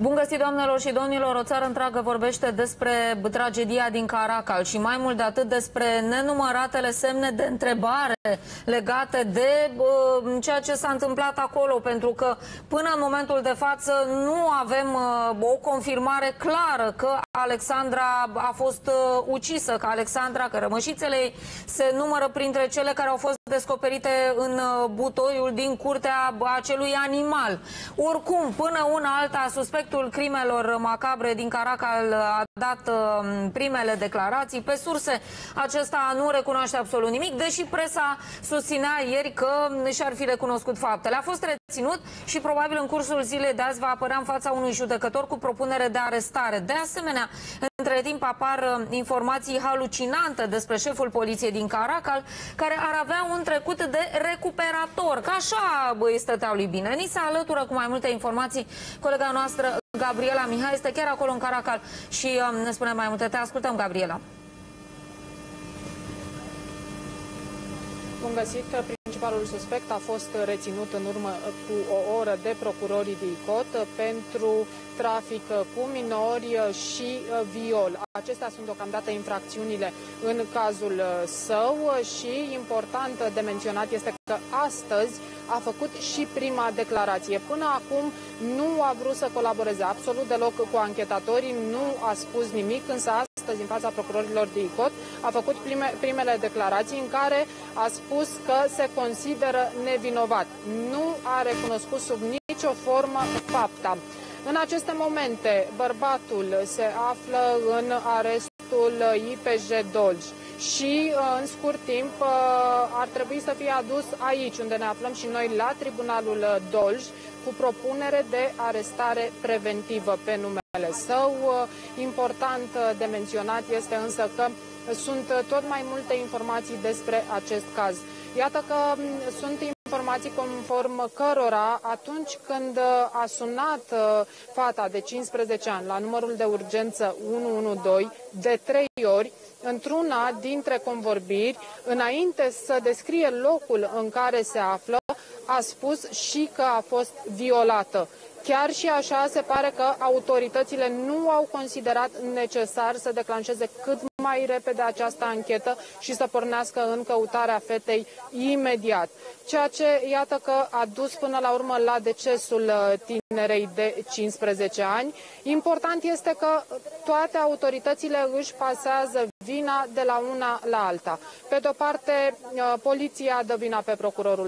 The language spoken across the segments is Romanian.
Bun găsit, doamnelor și domnilor! O țară întreagă vorbește despre tragedia din Caracal și mai mult de atât despre nenumăratele semne de întrebare legate de ceea ce s-a întâmplat acolo, pentru că până în momentul de față nu avem o confirmare clară că Alexandra a fost ucisă, că rămășițele ei se numără printre cele care au fost descoperite în butoiul din curtea acelui animal. Oricum, până una alta, suspectul crimelor macabre din Caracal a dat primele declarații. Pe surse, acesta nu recunoaște absolut nimic, deși presa susținea ieri că și-ar fi recunoscut faptele. A fost reținut și probabil în cursul zilei de azi va apărea în fața unui judecător cu propunere de arestare. De asemenea, între timp apar informații halucinante despre șeful poliției din Caracal, care ar avea un trecut de recuperator, că așa îi stăteau lui bine. Ni se alătură cu mai multe informații colega noastră Gabriela Mihai, este chiar acolo în Caracal și ne spune mai multe. Te ascultăm, Gabriela. Bun găsit. Principalul suspect a fost reținut în urmă cu o oră de procurorii de ICOT pentru trafic cu minori și viol. Acestea sunt deocamdată infracțiunile în cazul său și important de menționat este că astăzi a făcut și prima declarație. Până acum nu a vrut să colaboreze absolut deloc cu anchetatorii, nu a spus nimic, însă astăzi, în fața procurorilor de ICOT, a făcut primele declarații în care a spus că se consideră nevinovat. Nu a recunoscut sub nicio formă fapta. În aceste momente, bărbatul se află în arestul IPJ Dolj și, în scurt timp, ar trebui să fie adus aici, unde ne aflăm și noi, la Tribunalul Dolj, cu propunere de arestare preventivă pe numele său. Important de menționat este însă că sunt tot mai multe informații despre acest caz. Iată că sunt informații conform cărora atunci când a sunat fata de 15 ani la numărul de urgență 112 de 3 ori, într-una dintre convorbiri, înainte să descrie locul în care se află, a spus și că a fost violată. Chiar și așa se pare că autoritățile nu au considerat necesar să declanșeze cât mai repede această anchetă și să pornească în căutarea fetei imediat. Ceea ce, iată că a dus până la urmă la decesul tinerei de 15 ani. Important este că toate autoritățile își pasează vina de la una la alta. Pe de-o parte, poliția dă vina pe procurorul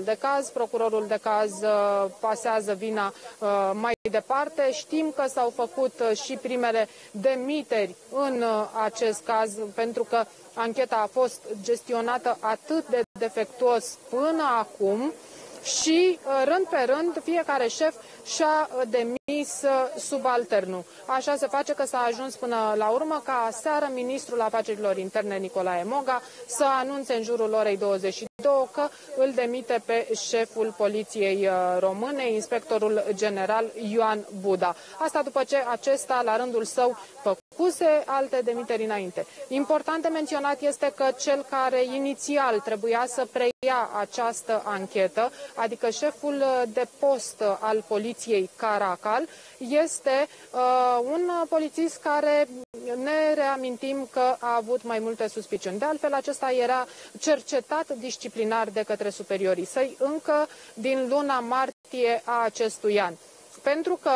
de caz pasează vina mai departe. Știm că s-au făcut și primele demiteri în acest caz, pentru că ancheta a fost gestionată atât de defectuos până acum și, rând pe rând, fiecare șef și-a demis subalternul. Așa se face că s-a ajuns până la urmă ca aseară ministrul afacerilor interne Nicolae Moga să anunțe în jurul orei 22 că îl demite pe șeful poliției române, inspectorul general Ioan Buda. Asta după ce acesta, la rândul său, făcuse alte demiteri înainte. Important de menționat este că cel care inițial trebuia să preia această anchetă, adică șeful de post al poliției Caracal, este un polițist care ne reamintim că a avut mai multe suspiciuni. De altfel, acesta era cercetat disciplinar de către superiorii săi încă din luna martie a acestui an. Pentru că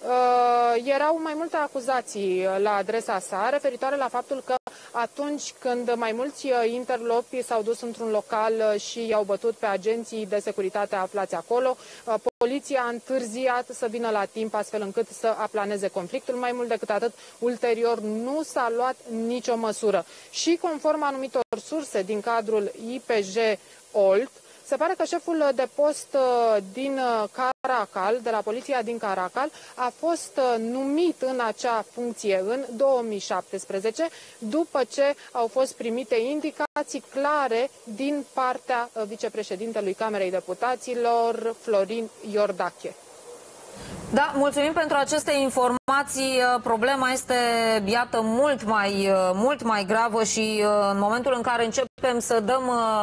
erau mai multe acuzații la adresa sa referitoare la faptul că atunci când mai mulți interlopi s-au dus într-un local și i-au bătut pe agenții de securitate aflați acolo, poliția a întârziat să vină la timp astfel încât să aplaneze conflictul. Mai mult decât atât, ulterior nu s-a luat nicio măsură. Și conform anumitor surse din cadrul IPJ Olt, se pare că șeful de post din Caracal, de la poliția din Caracal, a fost numit în acea funcție în 2017, după ce au fost primite indicații clare din partea vicepreședintelui Camerei Deputaților, Florin Iordache. Da, mulțumim pentru aceste informații. informații, problema este, iată, mult mai gravă și în momentul în care începem să dăm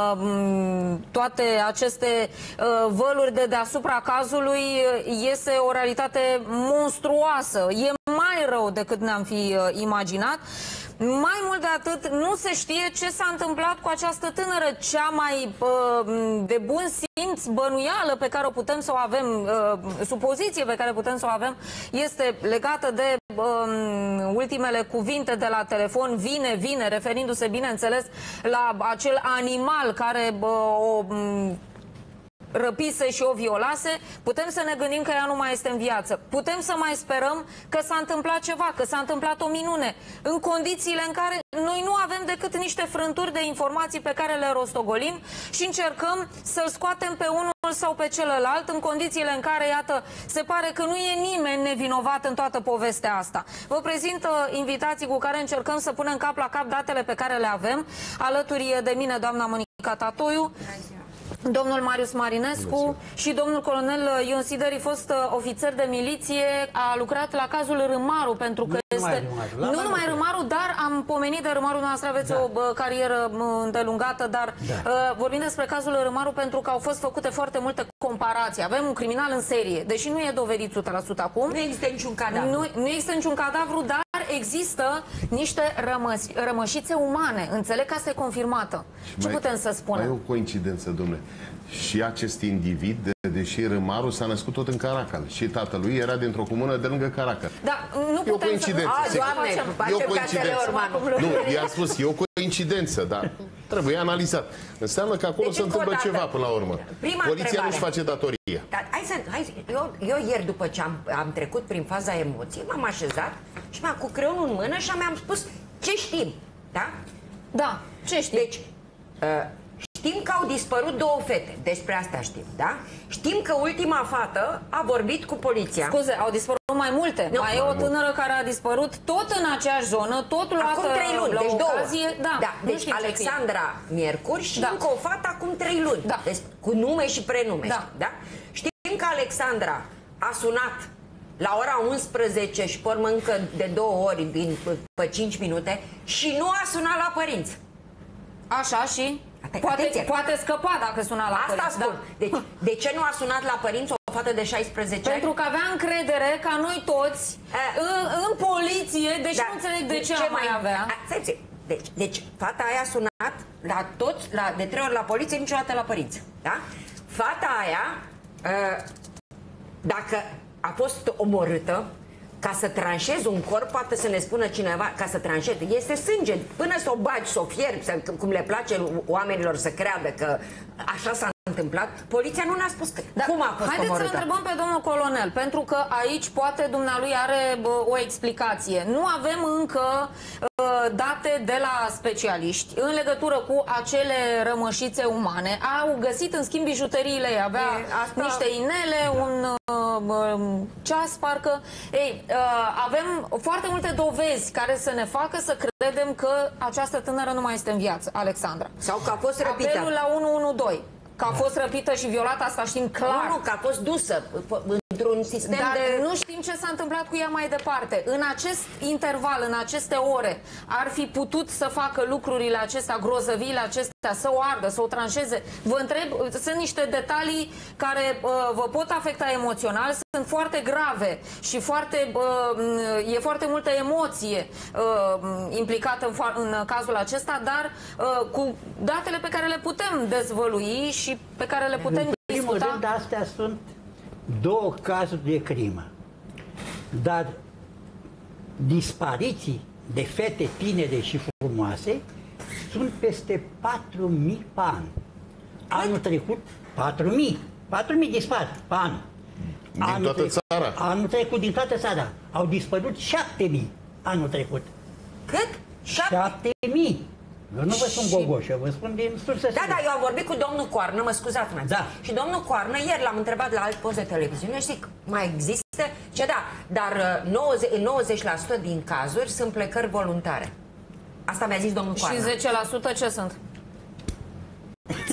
toate aceste văluri de deasupra cazului, iese o realitate monstruoasă. E mai rău decât ne-am fi imaginat. Mai mult de atât, nu se știe ce s-a întâmplat cu această tânără. Cea mai de bun simț bănuială pe care o putem să o avem, supoziție pe care putem să o avem, este legată de ultimele cuvinte de la telefon, vine, referindu-se, bineînțeles, la acel animal care o răpise și o violase. Putem să ne gândim că ea nu mai este în viață. Putem să mai sperăm că s-a întâmplat ceva, că s-a întâmplat o minune, în condițiile în care noi nu avem decât niște frânturi de informații pe care le rostogolim și încercăm să-l scoatem pe unul sau pe celălalt, în condițiile în care, iată, se pare că nu e nimeni nevinovat în toată povestea asta. Vă prezint invitații cu care încercăm să punem cap la cap datele pe care le avem. Alături de mine, doamna Monica Tatoiu, domnul Marius Marinescu și domnul colonel Ion Sideri, fost ofițer de miliție, a lucrat la cazul Râmaru, pentru că nu numai Râmaru, dar am pomenit de Râmaru, noastră aveți o carieră îndelungată, dar vorbim despre cazul Râmaru pentru că au fost făcute foarte multe comparații. Avem un criminal în serie, deși nu e dovedit 100% acum. Nu există niciun cadavru. Nu există niciun cadavru, dar există niște rămășițe umane. Înțeleg că asta e confirmată. Ce putem să spunem? Mai e o coincidență, domnule. Și acest individ, deși Râmaru, s-a născut tot în Caracal. Și tatălui era dintr-o comună de lângă Caracal. Da, nu putem e o coincidență. Doamne, e o coincidență. Nu, i-am spus, e o coincidență, dar trebuie analizat. Înseamnă că acolo deci, se întâmplă ceva până la urmă. Poliția nu-și face datoria. Dar, eu ieri, după ce am trecut prin faza emoției, m-am așezat și cu creionul în mână și mi-am spus ce știm. Da? Da, ce știm? Deci, știm că au dispărut două fete. Despre asta știm, da? Știm că ultima fată a vorbit cu poliția. Scuze, au dispărut mai multe. Nu, mai e o tânără care a dispărut tot în aceeași zonă, tot luată acum 3 luni, deci ocazie. Da. Deci Alexandra miercuri și încă o fată acum 3 luni. Da. Deci, cu nume și prenume. Da? Știm că Alexandra a sunat la ora 11 și pe urmă încă de 2 ori pe 5 minute și nu a sunat la părinți. Așa și? Poate scăpa dacă suna la părinți. Asta spun. Deci, de ce nu a sunat la părinți o fată de 16 ani? Pentru că avea încredere ca noi toți în poliție, deși nu înțeleg de ce mai avea. Deci, fata aia a sunat la toți, de 3 ori la poliție, niciodată la părinți. Da? Fata aia, dacă a fost omorâtă, ca să tranșezi un corp, poate să ne spună cineva, ca să tranșezi, este sânge. Până să o bagi, să o fierbi, cum le place oamenilor să creadă că așa s-a întâmplat, poliția nu ne-a spus cum a fost haideți omorâtă. să întrebăm pe domnul colonel, pentru că aici poate dumnealui are o explicație. Nu avem încă date de la specialiști în legătură cu acele rămășițe umane. Au găsit, în schimb, bijuteriile ei. Avea niște inele, un ceas, parcă. Ei, avem foarte multe dovezi care să ne facă să credem că această tânără nu mai este în viață, Alexandra. Sau că a fost răpită. Apelul la 112. Că a fost răpită și violată, asta știm clar. Nu, că a fost dusă într-un sistem Dar nu știm ce s-a întâmplat cu ea mai departe. În acest interval, în aceste ore, ar fi putut să facă lucrurile acestea, grozăviile acestea, să o ardă, să o tranșeze? Vă întreb, sunt niște detalii care vă pot afecta emoțional, sunt foarte grave și e foarte multă emoție implicată în cazul acesta, dar cu datele pe care le putem dezvălui și pe care le putem discuta. În primul rând, astea sunt 2 cazuri de crimă. Dar dispariții de fete tinere și frumoase sunt peste 4.000 pe an. Anul trecut, 4.000 dispar pe an. Din toată țara? Anul trecut, din toată țara. Au dispărut 7.000 anul trecut. Cât? 7.000. Eu nu vă spun gogoșă, vă spun din sursă. Da, eu am vorbit cu domnul Coarnă, mă scuzați-mă. Da. Și domnul Coarnă, ieri l-am întrebat la alt post de televiziune și zic, mai există? Ce da, dar 90% din cazuri sunt plecări voluntare. Asta mi-a zis domnul Coarnă. Și 10% ce sunt?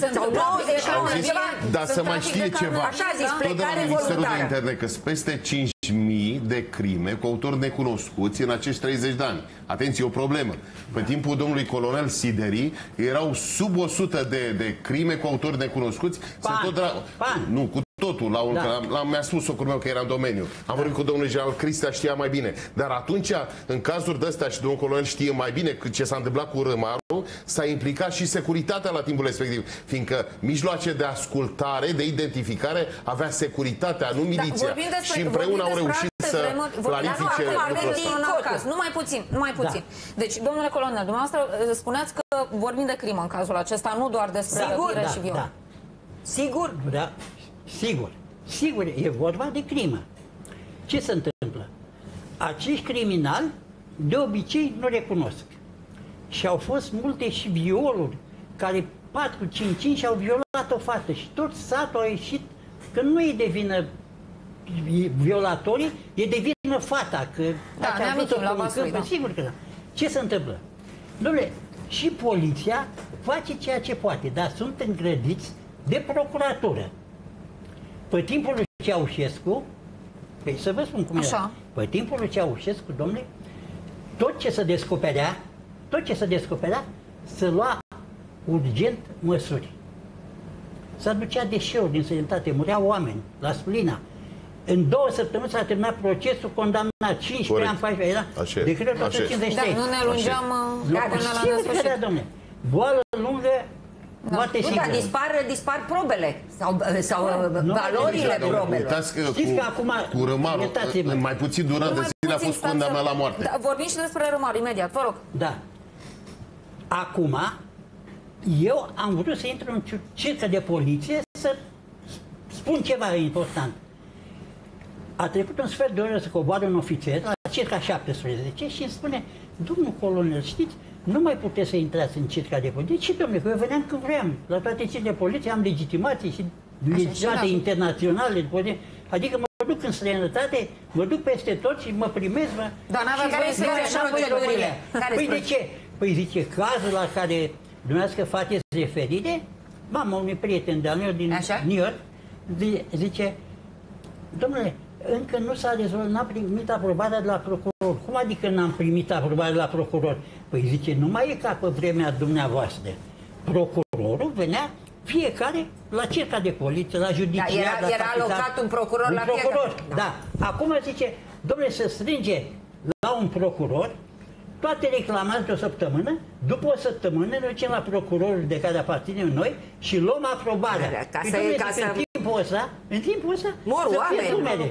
Sau 90 Au și zis, ceva. dar să mai știe ceva. Așa a zis, Tot de la plecare Ministerul de voluntară. Interne că sunt peste 5.000 de crime cu autori necunoscuți în acești 30 de ani. Atenție, o problemă. Pe timpul domnului colonel Sideri erau sub 100 de crime cu autori necunoscuți. Nu, cu totul. Mi-a spus socrul meu că era în domeniu. Am vorbit cu domnul general Cristea, știa mai bine. Dar atunci, în cazuri de astea, și domnul colonel știe mai bine ce s-a întâmplat cu Râmaru, s-a implicat și securitatea la timpul respectiv. Fiindcă mijloace de ascultare, de identificare, avea securitatea, nu miliția. Și împreună au reușit să clarifice lucrul. Numai puțin. Deci, domnule colonel, dumneavoastră spuneați că vorbim de crimă în cazul acesta, nu doar despre răpire și viol. Sigur? Da. Sigur. Sigur, e vorba de crimă. Ce se întâmplă? Acești criminali de obicei nu recunosc. Și au fost multe și violuri care 4-5 și au violat o fată și tot satul a ieșit că nu e de vină violatorii, e de vină fata, că ne amintim la Vaslui, da. Sigur că da. Ce se întâmplă? Dom'le, și poliția face ceea ce poate, dar sunt îngrădiți de procuratură. Pe timpul lui Ceaușescu, păi să vă spun cum era. Pe timpul lui Ceaușescu, dom'le, tot ce se descoperea, se lua urgent măsuri. Se aducea deșeuri din sănătate, mureau oameni la Sulina. În 2 săptămâni s-a terminat procesul, condamnat 15 ani, 14 ani, decretul 153. Da, nu ne lungeam până la nesfârșit. Dom'le, boală lungă, moarte sigură. Da, dispar probele sau valorile probelor. Știți că acum, cu Râmaru, în mai puțin durată de zile a fost condamnat la moarte. Da, vorbim și despre Râmaru, imediat, vă rog. Da. Acum, eu am vrut să intru în circă de poliție să spun ceva important. A trecut un sfert de oră să coboară un ofițer, la circa 17, și îmi spune, domnul colonel, știți, nu mai puteți să intrați în circa de poliție. Ce, domnule, că eu veneam când vreau. La toate circa de poliție am legitimații și legitimații internaționale. Adică mă duc în străinătate, mă duc peste tot și mă primesc. Dar n-avea voie să ia așa procedurile. Păi de ce? Păi zice, cazul la care dumneavoastră faceți referire, mama unui prieten de-al meu din New York, zice, domnule, încă nu s-a rezolvat, n-am primit aprobarea de la procuror. Cum adică n-am primit aprobarea de la procuror? Păi zice, nu mai e ca pe vremea dumneavoastră. Procurorul venea fiecare la circa de poliție, la judiciar. Da, era alocat un procuror la fiecare. Da. Acum zice, domnule, se strânge la un procuror toate reclamați de o săptămână, după o săptămână ne ducem la procurorul de care aparținem noi și luăm aprobarea. În timpul ăsta mor oameni.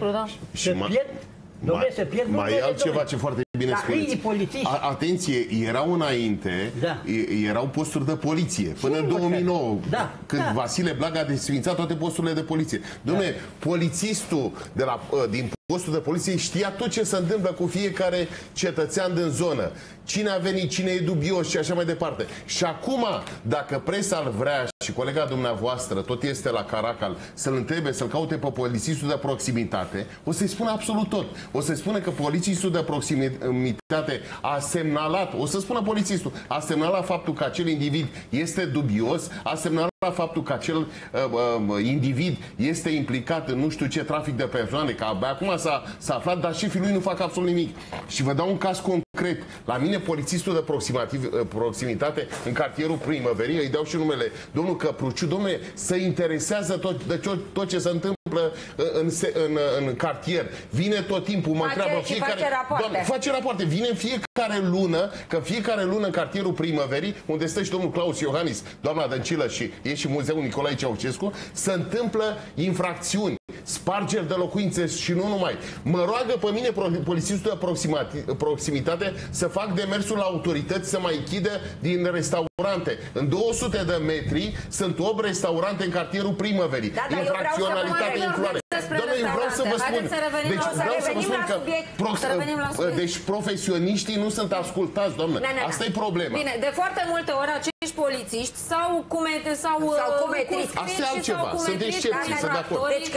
Mai e altceva ce foarte bine spuneți. Atenție, erau înainte, erau posturi de poliție. Până în 2009, când Vasile Blaga a desfințat toate posturile de poliție. Dom'le, polițistul din postul de poliție știa tot ce se întâmplă cu fiecare cetățean din zonă. Cine a venit, cine e dubios și așa mai departe. Și acum, dacă presa ar vrea și colega dumneavoastră tot este la Caracal, să-l întrebe, să-l caute pe polițistul de proximitate, o să-i spună absolut tot. O să-i spună că polițistul de proximitate a semnalat, o să spună polițistul, a semnalat faptul că acel individ este dubios, a semnalat faptul că acel individ este implicat în nu știu ce trafic de persoane, că abia acum s-a aflat, dar șefii lui nu fac absolut nimic. Și vă dau un caz concret. La mine, polițistul de proximitate în cartierul Primăverii, îi dau și numele, domnul Căpruciu, domnule, se interesează tot ce se întâmplă în cartier. Vine tot timpul, mă întreabă fiecare... Face rapoarte. Vine în fiecare lună, că fiecare lună în cartierul Primăverii, unde stă și domnul Claus Iohannis, doamna Dăncilă și e și muzeul Nicolae Ceaușescu, se întâmplă infracțiuni, spargeri de locuințe și nu numai. Mă roagă pe mine polițistul de proximitate să fac demersul la autorități să mai închidă din restaurante. În 200 de metri sunt 8 restaurante în cartierul Primăverii. Infracționalitate, influare. Doamne, eu vreau să vă spun. Deci vreau să vă spun că deci profesioniștii nu sunt ascultați, doamnă. Asta e problema. Bine, de foarte multe ori acești polițiști sau cumetriți. Asta e altceva. Sunt excepții, sunt de acord. Deci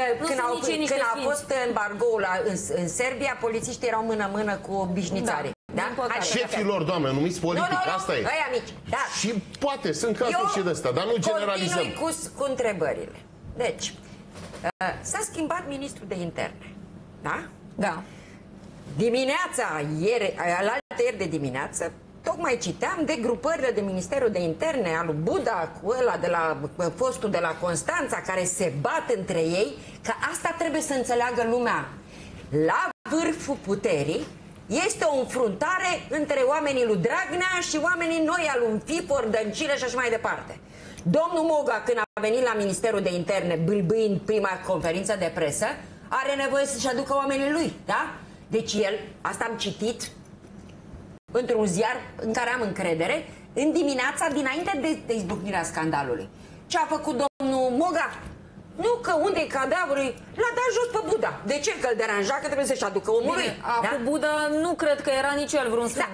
când a fost embargoul în Serbia, polițiștii erau mână-mână cu bișnițarii. Da? Șefilor, doamnă, numiți politic, asta e. Ăia mici. Da. Și poate, sunt cazuri și de astea, dar nu generalizăm. Cu întrebările. Deci, s-a schimbat ministrul de interne. Da? Da. Dimineața, ieri de dimineață, tocmai citeam de grupările de Ministerul de Interne, al lui Buda, cu ăla de la postul de la Constanța, care se bat între ei, că asta trebuie să înțeleagă lumea. La vârful puterii este o înfruntare între oamenii lui Dragnea și oamenii noi, al lui Fifor, Dăncilă și așa mai departe. Domnul Moga, când a venit la Ministerul de Interne, bâlbâind prima conferință de presă, are nevoie să-și aducă oamenii lui, da? Deci el, asta am citit într-un ziar în care am încredere, în dimineața dinainte de izbucnirea scandalului. Ce a făcut domnul Moga? Nu, că unde-i cadavrul? L-a dat jos pe Buda. De ce? Că îl deranja, că trebuie să-și aducă omul lui. Cu Buda nu cred că era nici el vreun sfânt.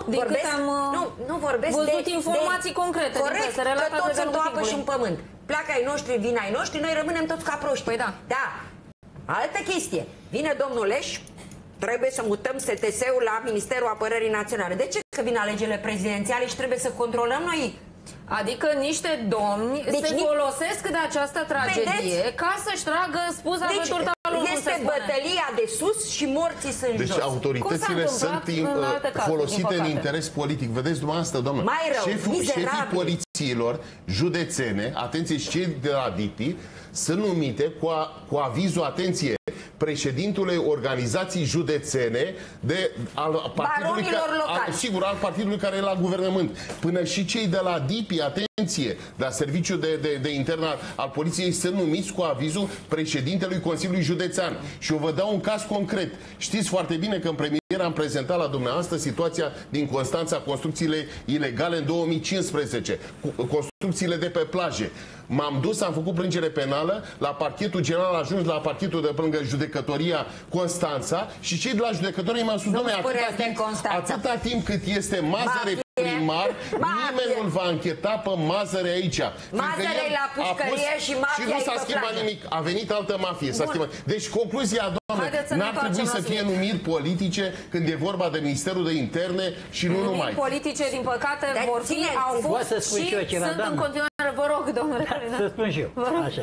Nu vorbesc văzut informații concrete. Corect, că toți sunt o apă și un pământ. Pleacă ai noștri, vin ai noștri, noi rămânem toți ca proști. Păi da. Da. Altă chestie. Vine domnul Leș, trebuie să mutăm STS-ul la Ministerul Apărării Naționale. De ce? Că vin alegerile prezidențiale și trebuie să controlăm noi. Adică niște domni se folosesc de această tragedie ca să-și tragă spuza pe turta lor. Este bătălia de sus și morții sunt jos. Deci autoritățile sunt folosite în interes politic. Vedeți dumneavoastră, doamnă, șefii polițiilor județene, atenție, și cei de la DIPI, sunt numite cu avizul, atenție, președintului organizații județene al partidului care e la guvernământ. Până și cei de la DIPI, atenție, de la Serviciul de Intern al Poliției, sunt numiți cu avizul președintelui Consiliului Județean. Și eu vă dau un caz concret. Știți foarte bine că în premieră am prezentat la dumneavoastră situația din Constanța, construcțiile ilegale în 2015, construcțiile de pe plaje. M-am dus, am făcut plângere penală la parchetul general, ajuns la parchetul de lângă judecătoria Constanța și cei de la judecătorie m-au spus, dom'le, atâta timp cât este Mazăre primar, nimeni nu-l va încheta pe Mazăre aici. Mazăre la pușcărie și mafia. Și nu s-a schimbat nimic. A venit altă mafie. Deci concluzia, doamne, n-ar trebui să fie numiri politice când e vorba de Ministerul de Interne și nu numai. Numiri politice, din păcate, vor fi, au fost și sunt în continuare. Vă rog, domnule. Să spun și eu. Așa.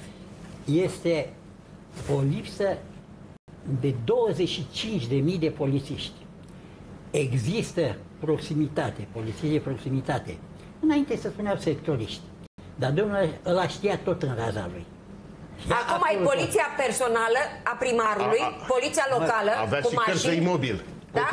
Este o lipsă de 25.000 de polițiști. Există proximitate, poliție de proximitate. Înainte se spuneau sectoriști. Dar domnul ăla știa tot în raza lui. Acum ai poliția personală a primarului, poliția locală, avea cu și cărți de imobil. Da?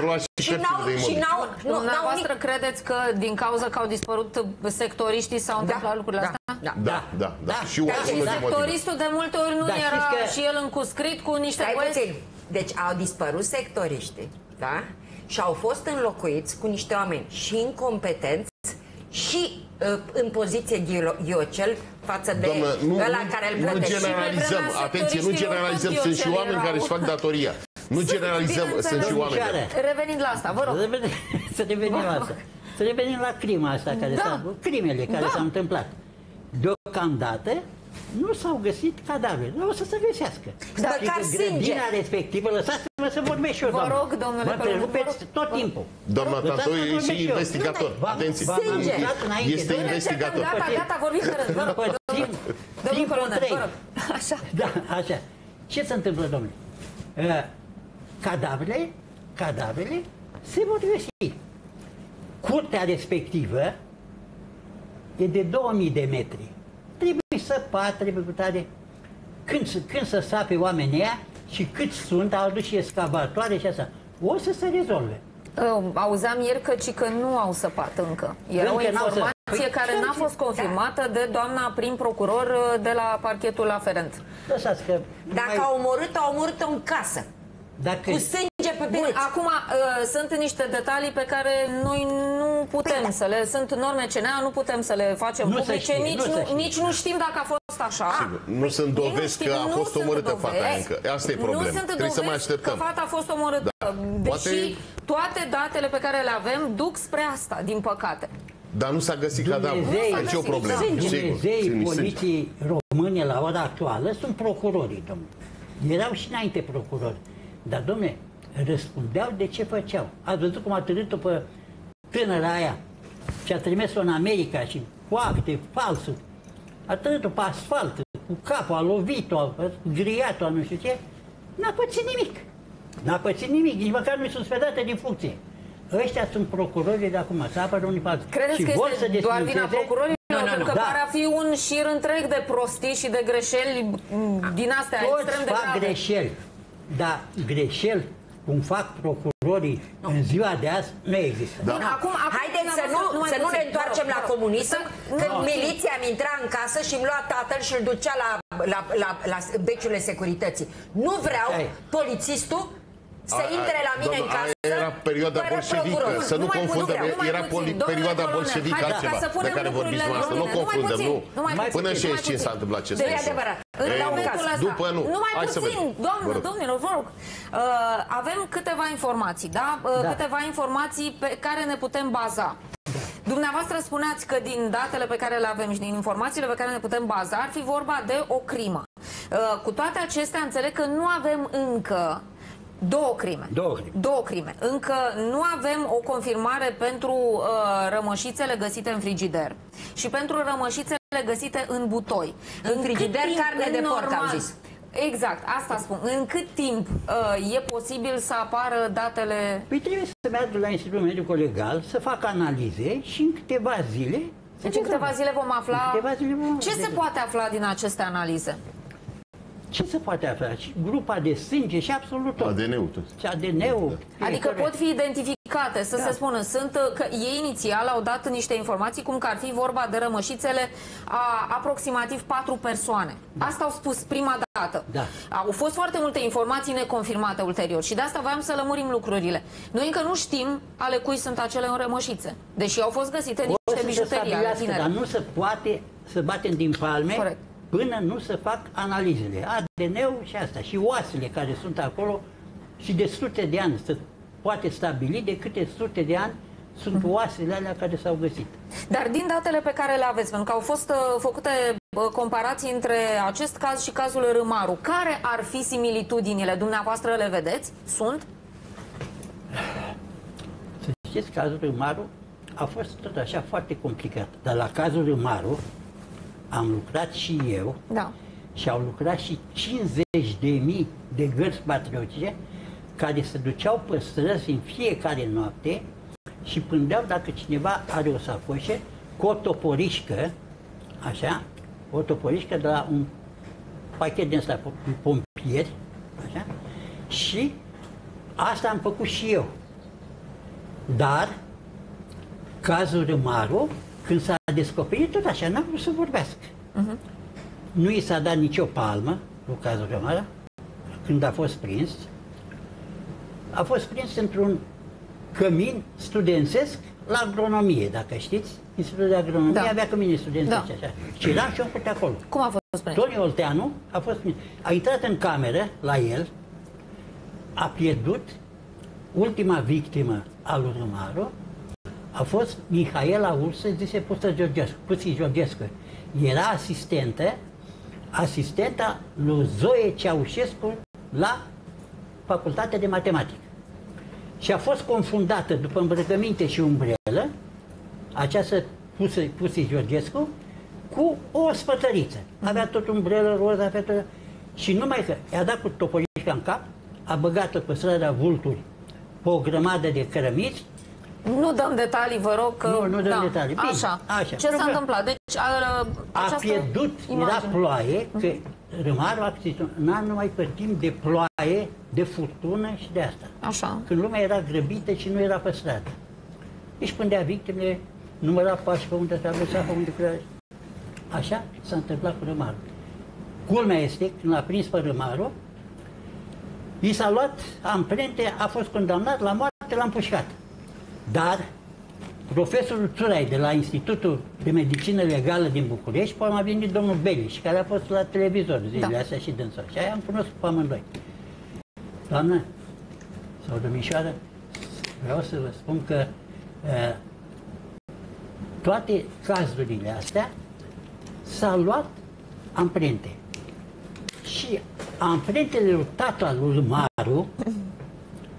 Dumneavoastră credeți că din cauza că au dispărut sectoriștii s-au întâmplat lucrurile astea? Da. Și sectoristul de multe ori nu era și el încuscrit cu niște băieți? Deci au dispărut sectoriștii, da? Și au fost înlocuiți cu niște oameni și incompetenți și în poziție ghiocel față de ăla care îl plătește. Nu generalizăm, atenție, nu generalizăm, sunt și oameni care își fac datoria. Nu generalizăm, sunt și oameni. Revenind la asta, vă rog. Să revenim la asta. Să revenim la crima asta, crimele care s-au întâmplat. Deocamdată nu s-au găsit cadavre. Nu o să se găsească. Măcar sânge. Grădina respectivă, lăsați-mă să vorbesc și eu, doamnă. Vă rog, domnule. Mă întrerupeți tot timpul. Doamna Tantoi e și investigator. Atenție. Sânge. Este investigator. Gata, vorbim pe rând. Vă rog, domnul colonel, vă rog. Așa. Da, așa. Ce se întâmplă, domnule? Cadavrele se vor găsi. Curtea respectivă e de 2000 de metri. Trebuie săpat, trebuie cutare. Când să sape oamenii ăia și cât sunt, au adus și excavatoare și așa. O să se rezolve. Auzeam ieri că nu au săpat încă. Era o informație care n-a fost confirmată de doamna prim procuror de la parchetul aferent. Lăsați că... Dacă au omorât-o în casă. Cu sânge pe pereți. Acum sunt niște detalii pe care noi nu putem să le... Sunt norme CNA, nu putem să le facem publice, nici nu știm dacă a fost așa. Sigur, nu sunt dovezi că a fost omorâtă fata încă. Asta e problema. Nu sunt dovezi că fata a fost omorâtă. Deși toate datele pe care le avem duc spre asta, din păcate. Dar nu s-a găsit cadavru. Aici e o problemă. Dumnezeii poliției române la ora actuală sunt procurorii, domnule. Erau și înainte procurori. Dar, dom'le, răspundeau de ce făceau. Ați văzut cum a târât-o pe tânăra aia și a trimis-o în America și cu acte falsuri. A târât-o pe asfalt, cu capul, a lovit-o, a griat-o, nu știu ce. N-a pățit nimic. N-a pățit nimic, nici măcar nu-i suspendată din funcție. Ăștia sunt procurorii de acum, să apără unii pe alții. Credeți că este doar vina procurorilor? Pentru că pare a fi un șir întreg de prostii și de greșeli din astea extrem de grave. Toți fac greșeli, dar greșeli cum fac procurorii în ziua de azi, nu există. Bun, acum haideți să nu ne întoarcem la comunism, când miliția mi intra în casă și îmi lua tatăl și îl ducea la beciurile securității. Nu vreau polițistul să intre la mine în casă. Era perioada bolșevică, să nu confundăm. Era perioada bolșevică altceva de care vorbiți noastră. Nu confundăm, nu. Până în 65 s-a întâmplat acest lucru. E adevărat. După nu. Numai puțin, domnilor, vă rog. Avem câteva informații, da? Câteva informații pe care ne putem baza. Dumneavoastră spuneați că din datele pe care le avem și din informațiile pe care ne putem baza ar fi vorba de o crimă. Cu toate acestea, înțeleg că nu avem încă două crime. Încă nu avem o confirmare pentru rămășițele găsite în frigider și pentru rămășițele găsite în butoi. În frigider carne de porc, am zis. Exact, asta spun. În cât timp e posibil să apară datele? Păi trebuie să meargă la Institutul Medico-Legal, să facă analize și în câteva zile... Deci în câteva zile vom afla... Ce se poate afla din aceste analize? Ce se poate afla? Grupa de sânge și absolut tot. ADN-ul tot. Și ADN-ul. Adică pot fi identificate, să se spună. Că ei inițial au dat niște informații cum că ar fi vorba de rămășițele a aproximativ 4 persoane. Asta au spus prima dată. Au fost foarte multe informații neconfirmate ulterior și de asta voiam să lămurim lucrurile. Noi încă nu știm ale cui sunt acele rămășițe, deși au fost găsite niște bijuterii ale tinere. Dar nu se poate să batem din palme. Corect. Până nu se fac analizele, ADN-ul și asta, și oasele care sunt acolo și de sute de ani se poate stabili de câte sute de ani sunt oasele alea care s-au găsit. Dar din datele pe care le aveți, pentru că au fost făcute comparații între acest caz și cazul Râmaru, care ar fi similitudinile? Dumneavoastră le vedeți? Sunt? Să știți, cazul Râmaru a fost tot așa foarte complicat, dar la cazul Râmaru am lucrat și eu, și au lucrat și 50.000 de gărzi patriotice care se duceau pe străzi în fiecare noapte și pândeau dacă cineva are o sacoșă cu o toporișcă, așa, o toporișcă de la un pachet din ăsta pompieri, așa, și asta am făcut și eu. Dar cazul Râmaru, când s-a descoperit, tot așa, n-a vrut să vorbească. Nu i s-a dat nicio palmă, în cazul Râmaru, când a fost prins. A fost prins într-un cămin studențesc la agronomie, dacă știți. Institutul de Agronomie avea cămine studențești, așa. Și eram și eu pe acolo. Cum a fost prins? Toni Olteanu a fost prins. A intrat în cameră la el, a pierdut ultima victimă a lui Râmaru, a fost Mihaela Ursă, zise Puții Georgescu. Era asistenta lui Zoe Ceaușescu la Facultatea de Matematică. Și a fost confundată după îmbrăcăminte și umbrelă, această Puții Georgescu, cu o spătăriță. Avea tot umbrelă roz, avea tot... Și numai că i-a dat cu toporișca în cap, a băgat-o pe strada Vulturi pe o grămadă de cărămiți. Nu dăm detalii, vă rog, că... Nu dăm detalii. Bine, așa. Ce s-a întâmplat? Deci, a pierdut, era ploaie, că Râmaru acționa numai pe timp de ploaie, de furtună și de asta. Așa. Când lumea era grăbită și nu era pe stradă. Își pândea victimele, număra pași pe unde s-a lăsat, pe unde crea. Așa s-a întâmplat cu Râmaru. Culmea este, când l-a prins pe Râmaru, i s-a luat amprente, a fost condamnat la moarte, l-a împușcat. Dar profesorul Țurai de la Institutul de Medicină Legală din București, până a venit domnul Beliș, care a fost la televizor zilele astea și dânsul. Și aia am cunoscut pe amândoi. Doamnă sau domnișoară, vreau să vă spun că toate cazurile astea s-a luat amprente. Și amprentele lui tata lui Râmaru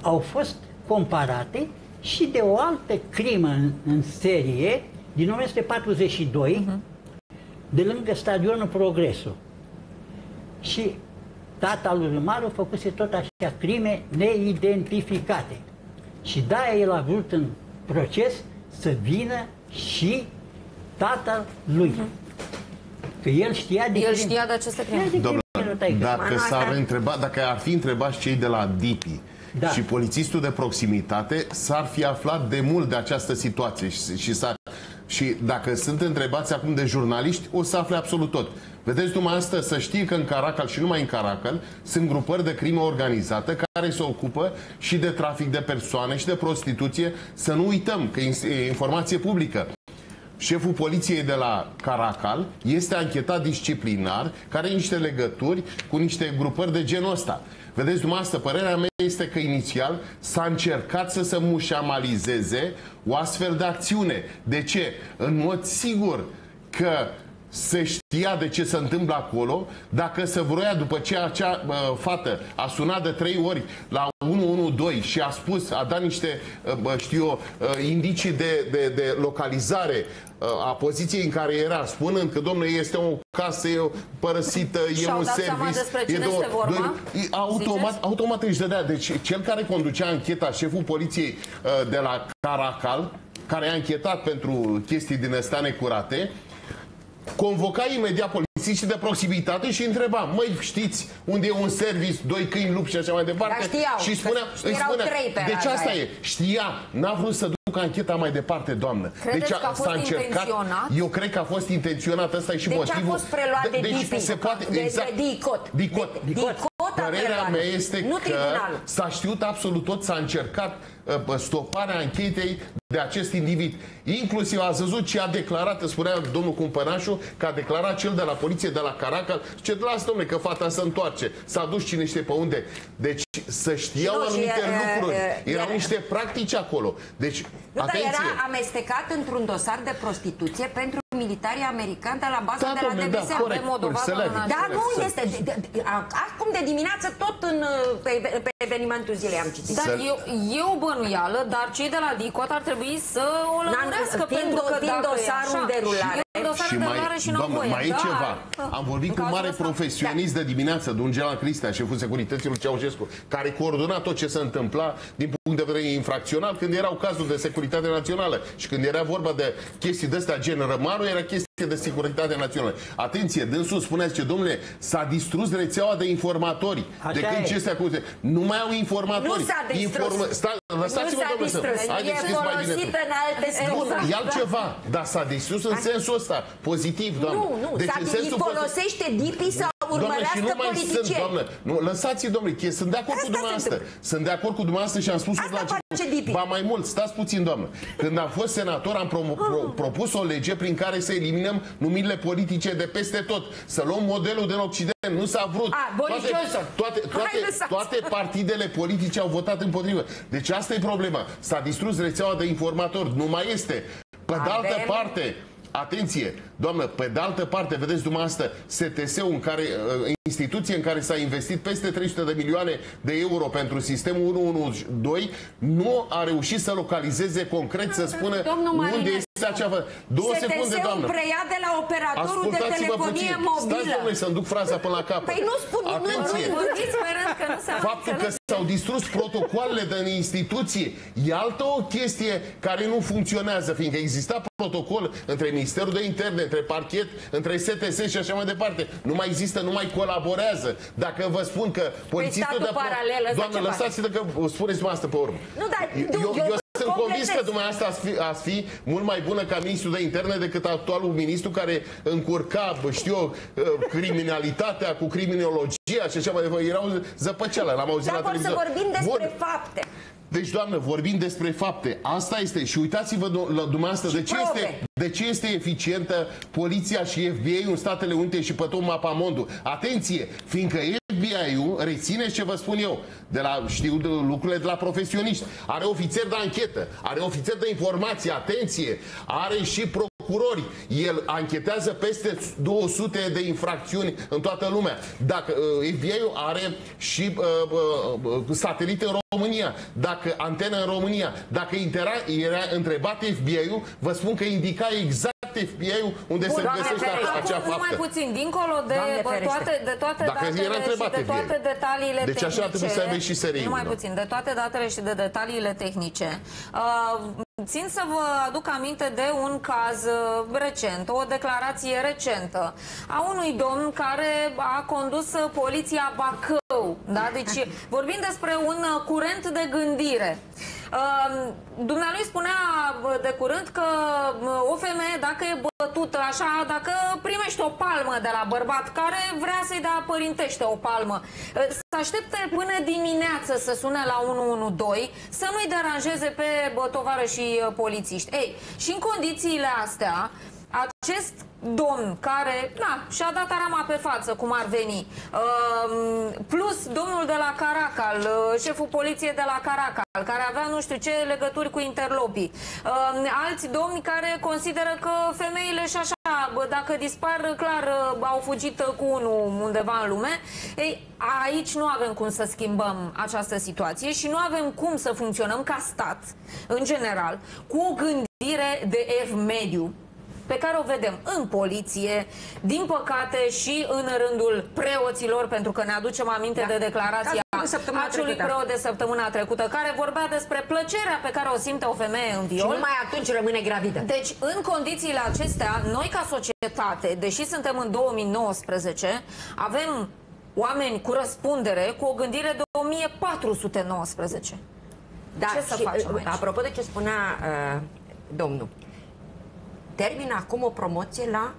au fost comparate și de o altă crimă în serie din 1942, de lângă stadionul Progresul. Și tatăl lui Maru făcuse tot așa crime neidentificate. Și de-aia el a vrut în proces să vină și tatăl lui. Că el știa de El știa de aceste crime. Dacă ar fi întrebați cei de la DIPI și polițistul de proximitate, s-ar fi aflat de mult de această situație și dacă sunt întrebați acum de jurnaliști, o să afle absolut tot. Vedeți, dumneavoastră, să știi că în Caracal și numai în Caracal sunt grupări de crimă organizată care se ocupă și de trafic de persoane și de prostituție. Să nu uităm că e informație publică. Șeful poliției de la Caracal este anchetat disciplinar, care are niște legături cu niște grupări de genul ăsta. Vedeți, dumneavoastră, părerea mea este că inițial s-a încercat să se mușamalizeze o astfel de acțiune. De ce? În mod sigur că se știa de ce se întâmplă acolo, dacă se vroia, după ce acea fată a sunat de 3 ori la 112 și a spus, a dat niște, indicii de localizare a poziției în care era, spunând că, domnule, este o casă părăsită, e un service. Despre cine este vorba? Automat își dădea. Deci cel care conducea ancheta, șeful poliției de la Caracal, care a anchetat pentru chestii din astea necurate, convoca imediat polițiștii de proximitate și întreba, măi, știți unde e un service, 2 câini lupi și așa mai departe? Și spunea, deci asta e, știa, n-a vrut să ducă ancheta mai departe, doamnă. Credeți că a fost intenționat? Eu cred că a fost intenționat, ăsta e și motivul. Deci a fost preluat de DICOT. Părerea mea este că s-a știut absolut tot, s-a încercat stoparea anchetei de acest individ. Inclusiv ați văzut ce a declarat, spunea domnul Cumpănașu, că a declarat cel de la poliție de la Caracal, ce lasă, domnule, că fata se întoarce. S-a dus cine știe pe unde. Deci să știau anumite lucruri. Erau niște practici acolo. Deci, atenție. Dar era amestecat într-un dosar de prostituție pentru militarii americani de la baza de la DBS. Dar nu este. Acum de dimineață tot pe evenimentul zilei am citit. Dar e o bănuială, dar cei de la DICOT ar trebui să o lămurească, pentru că fiind dosarul de rulare. Mai e ceva. Am vorbit cu un mare profesionist de dimineață, de un general Cristea, șeful securității lui Ceaușescu, care coordona tot ce se întâmpla din punct de vedere infracțional când erau cazuri de securitate națională și când era vorba de chestii de astea gen Rămaru, era chestie de securitate națională. Atenție, dânsul spunea, zice, domnule, s-a distrus rețeaua de informatori. De când ce se acuze? Nu mai au informatori. Nu s-a distrus. Lăsați-mă, domnule, e folosită în alte scopuri. E altceva, dar s-a distrus în sensul ăsta, pozitiv, doamnă. Nu, deci folosește DIPI să urmărească politicieni. Doamnă, nu, lăsați-i, domnule, sunt de acord cu dumneavoastră. Sunt de acord cu dumneavoastră și am spus la început. Ba mai mult, stați puțin, doamnă. Când am fost senator, am propus o lege prin care să eliminăm numirile politice de peste tot. Să luăm modelul din Occident. Nu s-a vrut. Toate partidele politice au votat împotrivă. Deci asta e problema. S-a distrus rețeaua de informatori. Nu mai este. Pe de altă parte, atenție, doamnă, pe de altă parte, vedeți dumneavoastră, STS-ul instituție în care s-a investit peste 300 de milioane de euro pentru sistemul 112, nu a reușit să localizeze concret, să spună unde este acea... 2 secunde, doamnă. STS-ul preia de la operatorul de telefonie mobilă. Stați, domnule, să-mi duc fraza până la capăt. Păi nu spun, faptul că s-au distrus protocoalele de instituție e altă o chestie care nu funcționează, fiindcă exista protocol între Ministerul de Interne, între parchet, între STS și așa mai departe. Nu mai există, nu mai colaborează. Dacă vă spun că polițistul de... Doamne, lăsați-te că spuneți asta pe urmă. Eu sunt convins că dumneavoastră ați fi mult mai bună ca ministru de interne decât actualul ministru care încurca, știu, criminalitatea cu criminologia și așa mai departe. Erau zăpăceală, l-am auzit la televizor. Să vorbim despre fapte. Deci, doamnă, vorbim despre fapte. Asta este. Și uitați-vă la dumneavoastră de ce este eficientă poliția și FBI-ul în Statele Unite și pe tot mapamondul. Atenție! Fiindcă FBI-ul, rețineți ce vă spun eu, știu lucrurile de la profesioniști, are ofițeri de anchetă, are ofițeri de informație, atenție, are și procurori procurori. El anchetează peste 200 de infracțiuni în toată lumea. Dacă FBI-ul are și satelite în România, dacă antenă în România, dacă era întrebat FBI-ul, vă spun că indica exact FBI-ul unde se găsește acea faptă. Mai puțin, dincolo de toate datele și de toate detaliile tehnice. Deci așa trebuie să aibă și SRI. Numai puțin, de toate datele și de detaliile tehnice. Țin să vă aduc aminte de un caz recent, o declarație recentă a unui domn care a condus poliția Bacău. Da? Deci vorbim despre un curent de gândire. Dumnealui spunea de curând că o femeie, dacă e bătută așa, dacă primește o palmă de la bărbat care vrea să-i dea părintește o palmă, să aștepte până dimineață să sune la 112, să nu-i deranjeze pe tovarășii polițiști. Ei, și în condițiile astea, acest domn care, și-a dat arama pe față, cum ar veni, plus domnul de la Caracal, șeful poliției de la Caracal, care avea nu știu ce legături cu interlopii, alți domni care consideră că femeile și așa, dacă dispar, clar, au fugit cu unul undeva în lume. Ei, aici nu avem cum să schimbăm această situație și nu avem cum să funcționăm ca stat, în general, cu o gândire de ev mediu pe care o vedem în poliție, din păcate și în rândul preoților, pentru că ne aducem aminte de declarația acelui preot de săptămâna trecută, care vorbea despre plăcerea pe care o simte o femeie în viol. Și numai atunci rămâne gravidă. Deci, în condițiile acestea, noi ca societate, deși suntem în 2019, avem oameni cu răspundere, cu o gândire de 1419. Da, ce să facem aici? Apropo de ce spunea domnul, termină acum o promoție la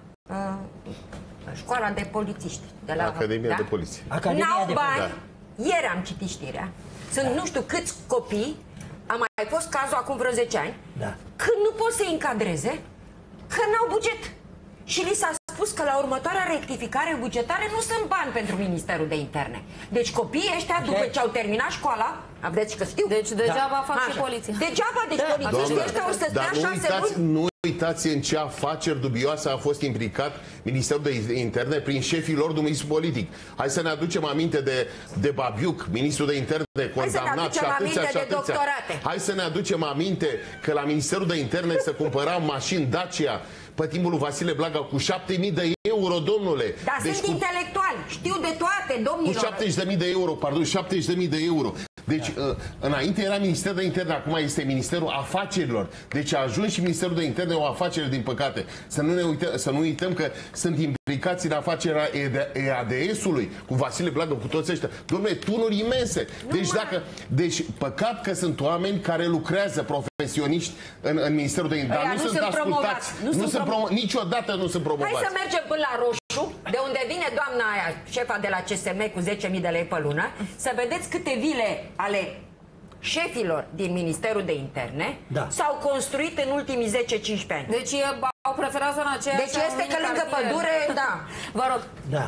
școala de polițiști. De la Academia de Poliție. N-au bani. Ieri am citit știrea. Sunt nu știu câți copii, a mai fost cazul acum vreo 10 ani, când nu pot să-i încadreze, că n-au buget. Și li s-a spus că la următoarea rectificare bugetară nu sunt bani pentru Ministerul de Interne. Deci copiii ăștia, după ce au terminat școala, vedeți că știu. Deci degeaba fac și poliția. Degeaba, deci polițiștii ăștia o să stea 6 luni. Nu uitați în ce afaceri dubioase a fost implicat Ministerul de Interne prin șefii lor numiți politic. Hai să ne aducem aminte de Babiuc, ministrul de Interne condamnat și atâția. Hai să ne aducem aminte că la Ministerul de Interne se cumpăra mașini Dacia pe timpul lui Vasile Blaga cu 7.000 de euro, domnule. Dar deci sunt intelectuali, știu de toate, domnilor. Cu 70.000 de euro, pardon, 70.000 de euro. Deci, înainte era Ministerul de Interne, acum este Ministerul Afacerilor. Deci a ajuns și Ministerul de Interne o afacere, din păcate. Să nu uităm că sunt implicați în afacerea EADS-ului, cu Vasile Blaga, cu toți ăștia. Dom'le, tunuri imense. Deci, păcat că sunt oameni care lucrează, profesioniști, în Ministerul de Interne. Nu sunt ascultați. Niciodată nu sunt promovați. Hai să mergem până la Roșu, de unde vine doamna aia, șefa de la CSM, cu 10.000 de lei pe lună, să vedeți câte vile ale șefilor din Ministerul de Interne s-au construit în ultimii 10-15 ani. Deci au preferat zona aceea. Deci este că lângă pădure, Vă rog. Da.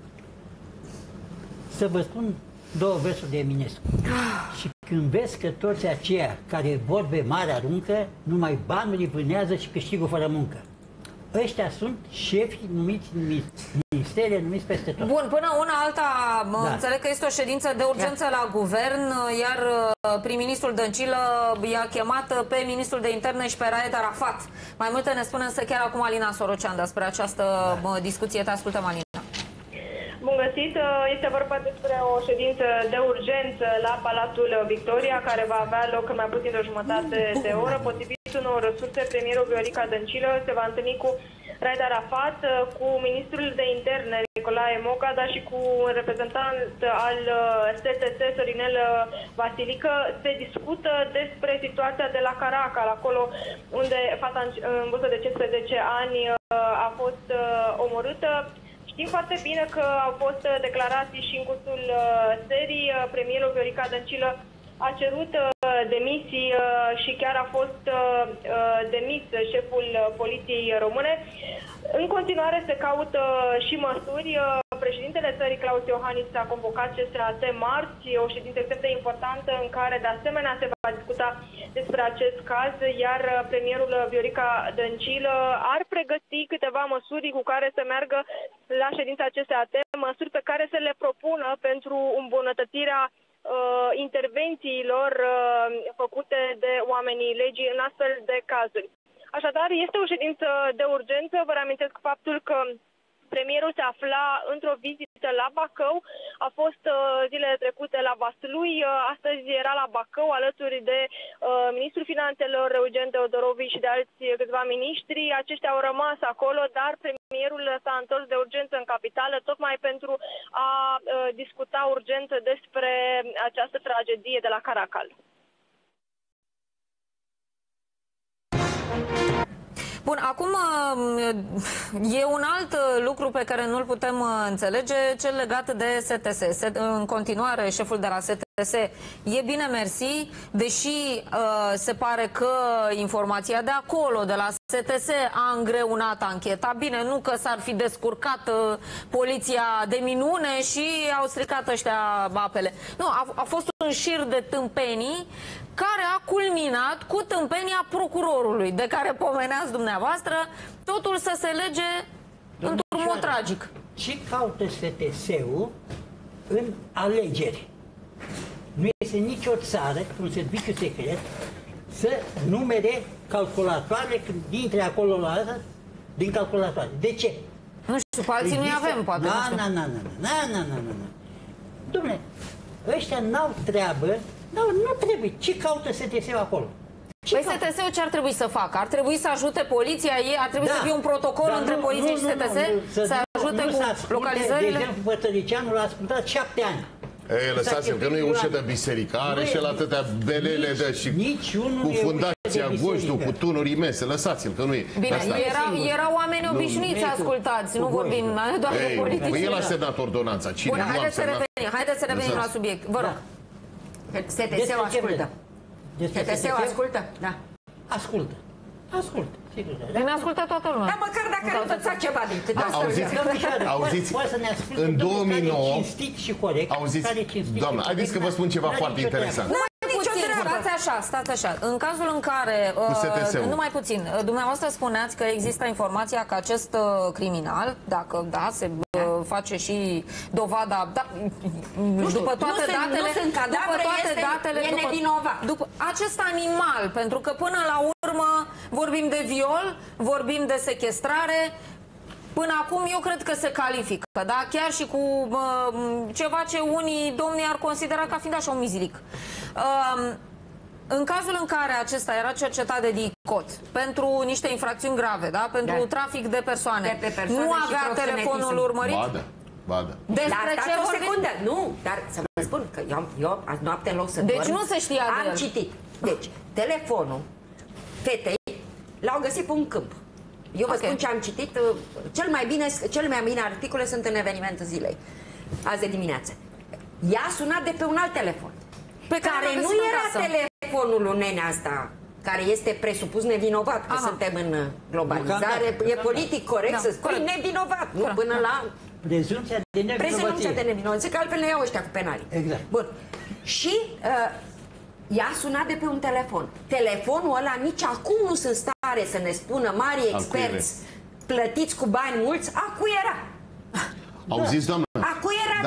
Să vă spun două versuri de Eminescu. Și când vezi că toți aceia care vorbe mare aruncă, numai banul îi vânează și câștigă fără muncă. Ăștia sunt șefi numiți în ministere, numiți peste tot. Bun, până una alta, înțeleg că este o ședință de urgență la guvern, iar prim-ministrul Dăncilă i-a chemat pe ministrul de Interne și pe Raed Arafat. Mai multe ne spune însă chiar acum Alina Sorocean despre această discuție. Te ascultăm, Alina. Bun găsit! Este vorba despre o ședință de urgență la Palatul Victoria, care va avea loc în mai puțin de o jumătate de oră. Potrivit unor resurse, premierul Viorica Dăncilă se va întâlni cu Raed Arafat, cu ministrul de Interne Nicolae Moca, dar și cu un reprezentant al STS, Sorinel Vasilică. Se discută despre situația de la Caracal, acolo unde fata în vârstă de 15 ani a fost omorâtă. Știm foarte bine că au fost declarații și în cursul serii. Premierul Viorica Dăncilă a cerut demisii și chiar a fost demis șeful Poliției Române. În continuare se caută și măsuri. Președintele țării, Claus Iohannis, a convocat CSAT marți, o ședință extrem de importantă în care de asemenea se va discuta despre acest caz, iar premierul Viorica Dăncilă ar pregăti câteva măsuri cu care să meargă la ședința CSAT, măsuri pe care să le propună pentru îmbunătățirea intervențiilor făcute de oamenii legii în astfel de cazuri. Așadar, este o ședință de urgență. Vă reamintesc faptul că premierul se afla într-o vizită la Bacău, a fost zilele trecute la Vaslui, astăzi era la Bacău alături de ministrul finanțelor Eugen Teodorovici și de alți câțiva miniștri. Aceștia au rămas acolo, dar premierul s-a întors de urgență în capitală, tocmai pentru a discuta urgent despre această tragedie de la Caracal. Bun, acum e un alt lucru pe care nu-l putem înțelege, cel legat de STS. În continuare, șeful de la STS e bine mersi, deși se pare că informația de acolo, de la STS, a îngreunat ancheta. Bine, nu că s-ar fi descurcat poliția de minune și au stricat ăștia apele. Nu, a fost un șir de tâmpenii care a culminat cu tâmpenia procurorului, de care pomeneați dumneavoastră, totul să se lege într-un mod tragic. Ce caută STS-ul în alegeri? Nu este nicio țară, un serviciu secret, să numere calculatoare când intre acolo la asta, din calculatoare. De ce? Nu știu, pe alții nu-i avem, poate. Dom'le, ăștia n-au treabă. Nu trebuie. Ce caută STS-ul acolo? Păi STS-ul ce ar trebui să facă? Ar trebui să ajute poliția? Ar trebui să fie un protocol între poliție și STS? Să ajute cu localizările? De exemplu, Pătăricianul a ascultat 7 ani. Ei, lăsați-l, că nu e ușă de biserică. Are și el atâtea belele de și cu fundația Goșdu, cu tunuri imense. Lăsați-l, că nu e. Bine, erau oameni obișnuiți ascultați, nu vorbim doar de politici. El a semnat ordonanța. Bun, haideți să revenim la subiect. Vă rog. STS-ul ascultă. STS-ul ascultă? Da. Ascultă. Ascultă. Ne ascultă toată lumea. Dar măcar dacă ar învăța ceva din câte auziți, în 2009, auziți, doamna, haideți că vă spun ceva foarte interesant. Stați așa. În cazul în care, numai puțin, dumneavoastră spuneați că există informația că acest criminal, dacă se face și dovada, după toate datele, e nevinovat. După acest animal, pentru că până la urmă vorbim de viol, vorbim de sechestrare. Până acum eu cred că se califică, da? Chiar și cu ceva ce unii domnii ar considera ca fiind așa un miziric. În cazul în care acesta era cercetat de DICOT pentru niște infracțiuni grave, da? Pentru trafic de persoane, nu avea telefonul urmărit? Badă. Despre ce o secundă? Nu, dar să vă spun că eu azi noapte în loc să dorm, nu se știa de el. Am citit. Deci, telefonul l-au găsit pe un câmp. Eu vă spun ce am citit. Cel mai bine articole sunt în evenimentul zilei, azi de dimineață. Ea a sunat de pe un alt telefon, pe care nu era telefonul lui nenea asta, care este presupus nevinovat, că suntem în globalizare. E politic corect să spui nevinovat, nu până la prezumția de nevinovăție, că altfel ne iau ăștia cu penalii. Exact. Bun. Și ea a sunat de pe un telefon. Telefonul ăla nici acum nu sunt stare să ne spună mari experți plătiți cu bani mulți, a cui era. Auziți, doamnă? A cui era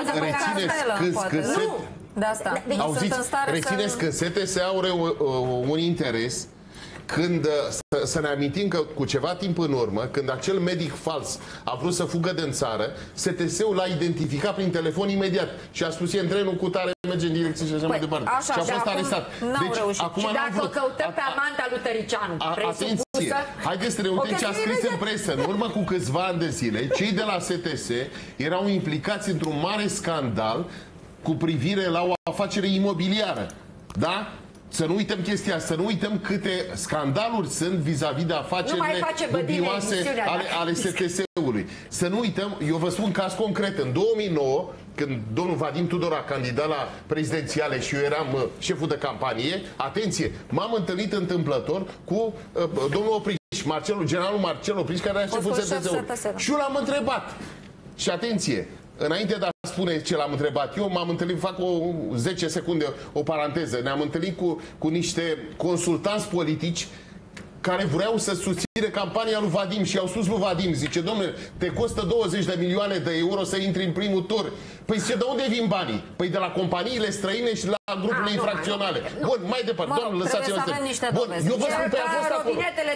rețineți că STS are un interes când să ne amintim că cu ceva timp în urmă, când acel medic fals a vrut să fugă din țară, STS-ul l-a identificat prin telefon imediat și a spus: e în trenul cu tare, merge în direcție și așa mai departe. Și a fost arestat. Deci, acum și dacă o căutăm pe amanta lui Tăricianu, atenție, haideți să ne uităm ce a scris în presă. În urmă cu câțiva ani de zile, cei de la STS erau implicați într-un mare scandal cu privire la o afacere imobiliară. Da? Să nu uităm chestia, să nu uităm câte scandaluri sunt vis-a-vis de afacerile dubioase ale STS-ului. Să nu uităm, eu vă spun caz concret, în 2009, când domnul Vadim Tudor a candidat la prezidențiale și eu eram șeful de campanie, atenție, m-am întâlnit întâmplător cu domnul Opriș, generalul Marcel Opriș, care era șeful STS-ului. Și eu l-am întrebat. Și atenție, înainte de a spune ce l-am întrebat eu, m-am întâlnit, fac 10 secunde, o paranteză, ne-am întâlnit cu niște consultanți politici care vreau să susține campania lui Vadim și au spus lui Vadim, zice, domnule, te costă 20 de milioane de euro să intri în primul tur. Păi zice, de unde vin banii? Păi de la companiile străine și la grupurile infracționale. Bun, mai departe, doamnă, lăsați-mă să... Bun, eu vă spun că am fost acolo.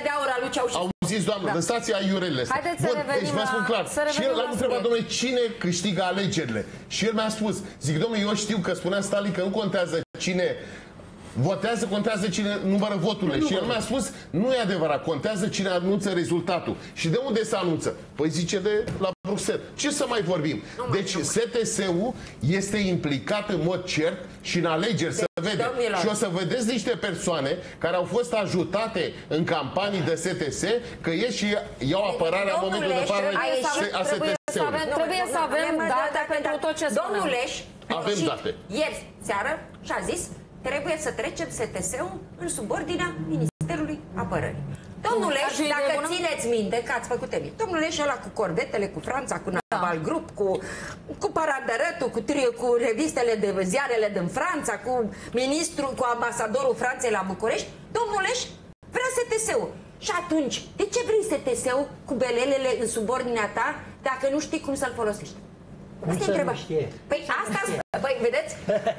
Auziți, doamnă, lăsați aiurele astea. Bun, deci vă spun clar. Și el l-am întrebat, domnule, cine câștigă alegerile? Și el mi-a spus, zic, domnule, eu știu că spunea Stalin că nu contează cine votează, contează cine numără voturile. Și el mi-a spus, nu e adevărat, contează cine anunță rezultatul. Și de unde se anunță? Păi zice de la Bruxelles. Ce să mai vorbim? Deci STS-ul este implicat în mod cert și în alegeri, să vede. Și o să vedeți niște persoane care au fost ajutate în campanii de STS, că ies și iau apărarea în momentul de față a STS-ului. Trebuie să avem date pentru tot ce spunem. Domnul Leș, avem date. Ieri seară și-a zis, trebuie să trecem STS-ul în subordinea Ministerului Apărării. Domnule, dacă țineți minte că ați făcut emit, domnule, și ăla cu corvetele, cu Franța, cu Naval Group, cu paradărătul, cu revistele de ziarele din Franța, cu ministrul, cu ambasadorul Franței la București, domnule, vrea STS-ul. Și atunci, de ce vrei STS-ul cu belelele în subordinea ta dacă nu știi cum să-l folosești? Asta e întrebarea. Păi asta, păi, vedeți?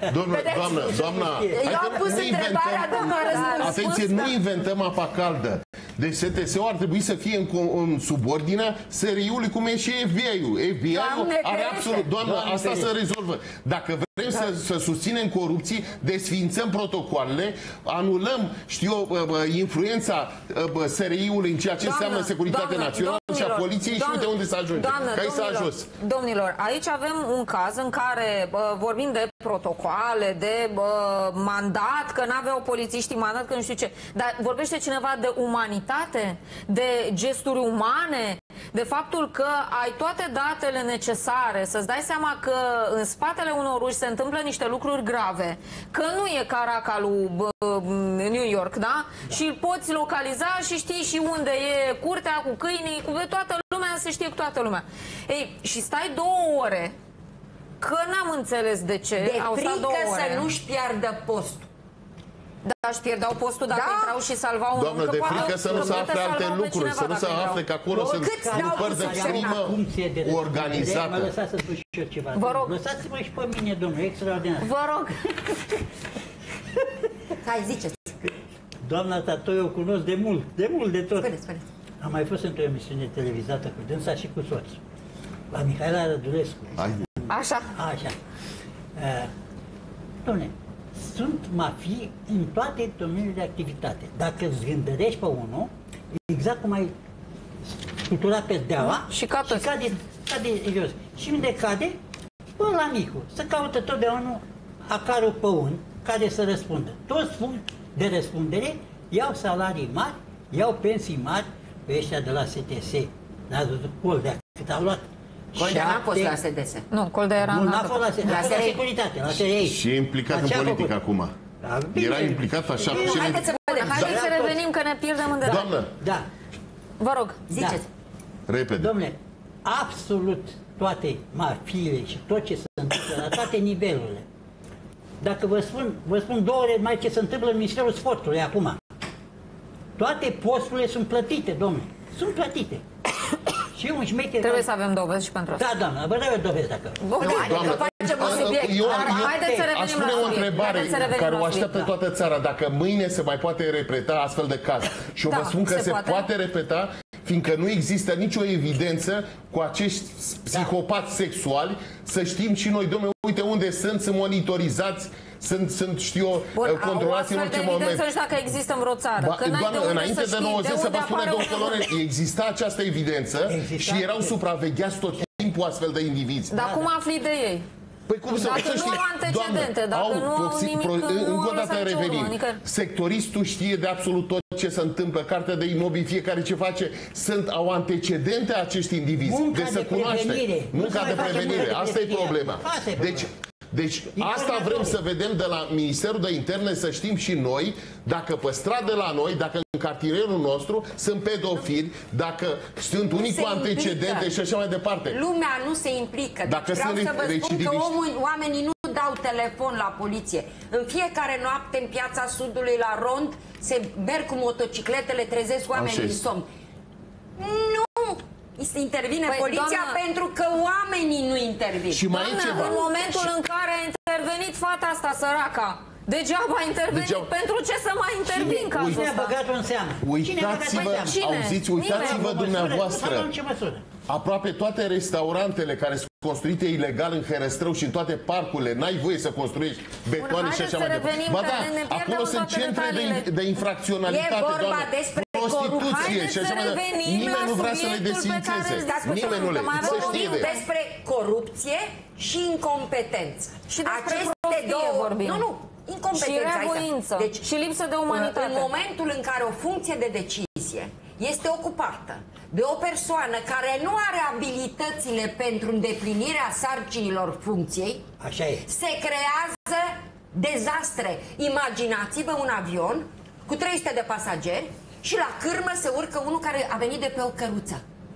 Doamna, eu am pus întrebarea, doamna, răspuns. Atenție, nu inventăm apa caldă. Deci STS-ul ar trebui să fie în subordinea SRI-ului, cum e și FBI-ul. FBI-ul are absolut... Doamna, asta se rezolvă. Dacă vrem să susținem corupții, desfințăm protocoalele, anulăm, știu, influența SRI-ului în ceea ce înseamnă securitate națională și a poliției și uite unde se ajunge. Domnilor, aici avem un caz în care vorbim de protocoale, de mandat, că n-aveau polițiștii mandat, că nu știu ce. Dar vorbește cineva de umanitate, de gesturi umane, de faptul că ai toate datele necesare să-ți dai seama că în spatele unor ruși se întâmplă niște lucruri grave, că nu e Caracal-ul New York, da? Și îl poți localiza și știi și unde e curtea cu câinii, cu toată lumea, se știe cu toată lumea. Ei, și stai 2 ore, că n-am înțeles de ce au stat 2 ore. Să nu-și piardă postul. Da, își pierdeau postul dacă intrau și salvau un... Doamnă, de frică să nu se afle alte lucruri, să nu se afle că acolo sunt grupări de crimă organizată. Mă lăsați să spun și eu ceva. Vă rog. Lăsați-mă și pe mine, domnule, extraordinar. Vă rog. Hai, ziceți. Doamna Tatu, eu cunosc de mult, de tot. Spuneți. Am mai fost într-o emisiune televizată cu dânsa și cu soțul. La Mihaela Rădulescu. Așa. Dom'le, sunt mafii în toate domeniile de activitate. Dacă îți gândărești pe unul, exact cum ai scuturat pe deaua și cade jos. Și unde cade? Până la micul. Să caută totdeauna acarul pe un care să răspundă. Toți spun de răspundere, iau salarii mari, iau pensii mari pe ăștia de la STS. N-ați văzut Coldea cât au luat? Coldea n-a fost la STS. Nu, Coldea era... Nu, n-a fost la securitate, la SRI. Și e implicat în politică acum. Era implicat așa. Haideți să vedem. Haideți să revenim că ne pierdem în derată. Doamnă. Da. Vă rog. Ziceți. Repede. Dom'le, absolut toate mafiile și tot ce se întâmplă la toate nivelurile. Dacă vă spun 2 ore mai ce se întâmplă în Ministerul Sportului acum. Toate posturile sunt plătite, domnule. Sunt plătite. Și un șmecher... Trebuie să avem dovezi și pentru asta. Da, doamnă, vă dau dovezi dacă... Doamnă, facem un subiect. Haideți să revenim la o subiect. întrebare care o așteaptă toată țara. Dacă mâine se mai poate repeta astfel de caz. Și eu vă spun că se poate repeta, fiindcă nu există nicio evidență cu acești psihopați sexuali, să știm și noi, domnule, uite unde sunt monitorizați, sunt, știu eu, controlați în orice moment. Nu știu dacă există în vreo țară. Doamne, înainte de 90, să vă spune domnul Colonel, exista această evidență și erau supravegheați tot timpul astfel de indivizi. Dar cum afli de ei? Păi cum să dacă nu au antecedente, dacă nu au nimic, încă o dată revenim. Sectoristul știe de absolut tot ce se întâmplă, cartea de imobil, fiecare ce face, au antecedente acești indivizi. Munca de prevenire. Munca de prevenire. Asta e problema. Deci asta vrem să vedem de la Ministerul de Interne, să știm și noi dacă pe stradă la noi, dacă în cartierul nostru sunt pedofili, dacă sunt unii cu antecedente și așa mai departe. Lumea nu se implică. Deci vreau să vă spun că oamenii nu dau telefon la poliție. În fiecare noapte în Piața Sudului la Rond se merg cu motocicletele, trezesc oamenii în somn. Nu! Intervine poliția pentru că oamenii nu intervin. Și mai e ceva. În momentul în care a intervenit fata asta săraca, degeaba a intervenit. Pentru ce să mai intervin cazul ăsta? Cine a băgat-o în seamă? Uitați-vă dumneavoastră. Aproape toate restaurantele care sunt construite ilegal în Herăstrău și în toate parcurile, n-ai voie să construiești betoane și așa mai departe. Ba da, acolo sunt centre de infracționalitate, doamne. Prostituție și așa mai departe. Nimeni nu vrea să le desfințeze. Nimeni nu le. Să știe despre corupție și incompetență. Și despre prostie vorbim. Nu, incompetență. Și revoință. Deci, și lipsă de umanitate. În momentul în care o funcție de decizie este ocupată de o persoană care nu are abilitățile pentru îndeplinirea sarcinilor funcției, așa e, se creează dezastre. Imaginați-vă un avion cu 300 de pasageri și la cârmă se urcă unul care a venit de pe o căruță.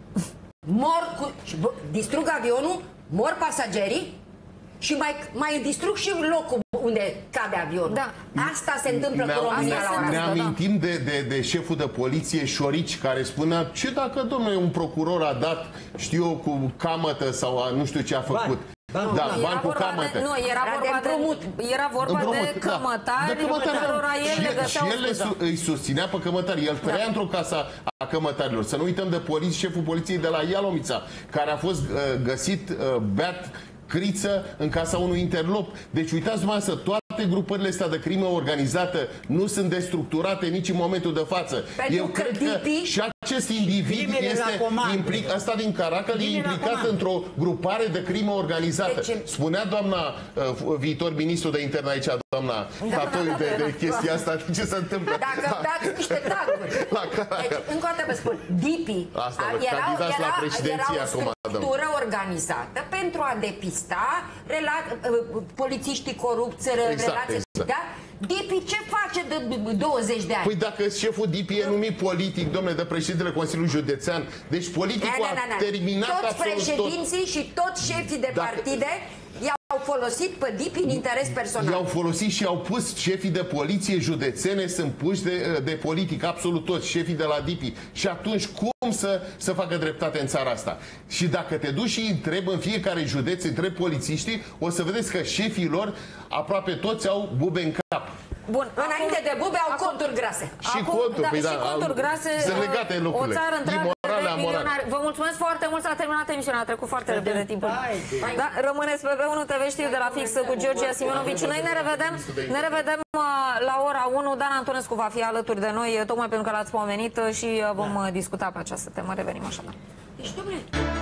Distrug avionul, mor pasagerii și mai distrug și locul unde cade avionul. Da. Asta se întâmplă cu România la ora asta. Ne amintim de șeful de poliție Șorici, care spunea, ce dacă, domnule, un procuror a dat, știu eu, cu camătă sau nu știu ce a făcut. Bani cu camătă. Nu, era vorba de cămătari, cărora el le găseau scuză. Și el îi susținea pe cămătari. El trăia într-o casă a cămătarilor. Să nu uităm de șeful poliției de la Ialomița, care a fost găsit beat criță în casa unui interlop. Deci uitați dumneavoastră, toate grupările astea de crimă organizată nu sunt destructurate nici în momentul de față. Eu cred că și acest individ este implicat, ăsta din Caracal e implicat într-o grupare de crimă organizată. Spunea doamna viitor ministru de interne aici, doamna Tatoi, de chestia asta, ce se întâmplă. Dacă dați niște taguri. Deci, încă o dată vă spun, DIPI era o structură organizată pentru a depista polițiștii corupți, relații. Da? DIPI ce face de 20 de ani? Păi dacă șeful DIPI e numit politic, domnule, de președintele Consiliului Județean, deci politicul a terminat toți președinții și toți șefii de partide i-au folosit pe DIPI în interes personal. I-au folosit și au pus șefii de poliție județene, sunt puși de politic, absolut toți, șefii de la DIPI. Și atunci cum să facă dreptate în țara asta? Și dacă te duci și întrebi în fiecare județ, întrebi polițiștii, o să vedeți că șefii lor aproape toți au bube în cap. Bun, înainte de bube au conturi grase. Și conturi, și conturi grase. Sunt legate lucrurile. O țară întreagă de milionari. Vă mulțumesc foarte mult, s-a terminat emisiunea, a trecut foarte repede timpul. Da, rămâneți pe P1 TV Știri de la Fix cu George Simionovici. Noi ne revedem la ora 1. Dan Antonescu va fi alături de noi, tocmai pentru că l-ați pomenit și vom discuta pe această temă. Revenim așadar. Deci, domnule...